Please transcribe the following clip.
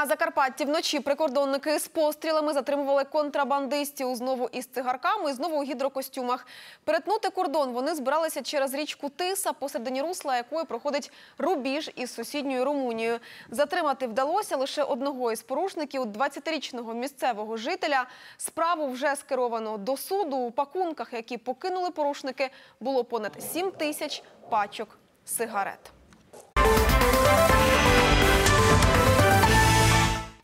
На Закарпатті вночі прикордонники з пострілами затримували контрабандистів знову із цигарками і знову у гідрокостюмах. Перетнути кордон вони збиралися через річку Тиса, посередині русла якої проходить рубіж із сусідньою Румунією. Затримати вдалося лише одного із порушників, 20-річного місцевого жителя. Справу вже скеровано до суду. У пакунках, які покинули порушники, було понад 7 тисяч пачок сигарет.